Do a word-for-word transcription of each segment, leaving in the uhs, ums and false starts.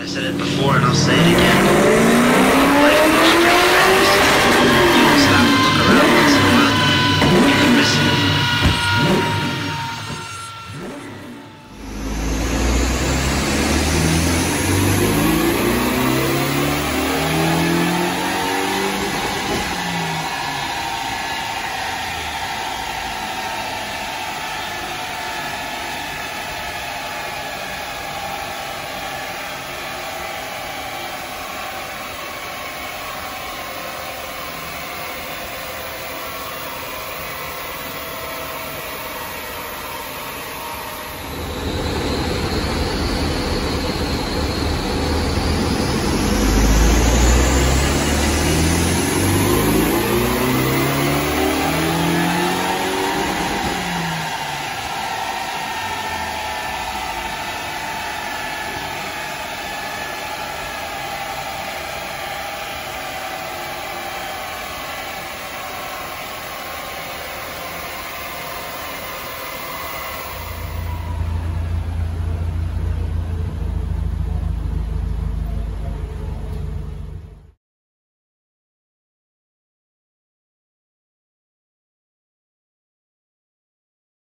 said it before and I'll say it again. Life moves pretty fast. You don't stop and look around once in a while. You can miss it.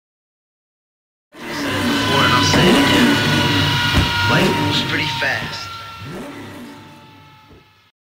Life moves pretty fast.